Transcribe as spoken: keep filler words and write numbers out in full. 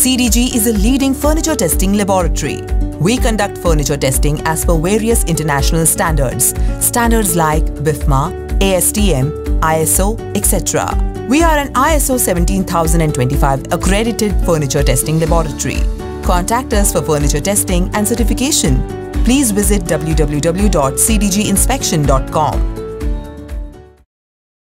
C D G is a leading furniture testing laboratory. We conduct furniture testing as per various international standards, standards like BIFMA, A S T M, I S O, et cetera. We are an I S O seventeen thousand twenty-five accredited furniture testing laboratory. Contact us for furniture testing and certification. Please visit w w w dot c d g inspection dot com.